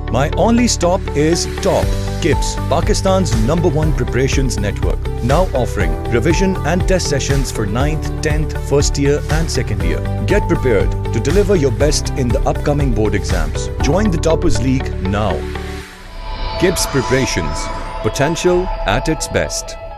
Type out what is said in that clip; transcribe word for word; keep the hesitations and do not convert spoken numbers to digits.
My only stop is Top, K I P S, Pakistan's number one preparations network. Now offering revision and test sessions for ninth, tenth, first year and second year. Get prepared to deliver your best in the upcoming board exams. Join the Toppers League now. K I P S Preparations. Potential at its best.